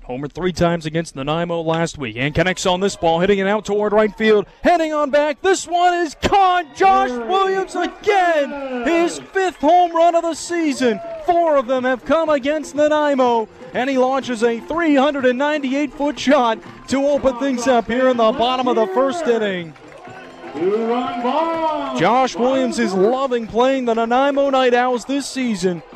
Homered 3 times against Nanaimo last week, and connects on this ball, hitting it out toward right field, heading on back. This one is caught. Josh Williams again, his 5th home run of the season. 4 of them have come against Nanaimo, and he launches a 398-foot shot to open things up here in the bottom of the first inning. Josh Williams is loving playing the Nanaimo Night Owls this season.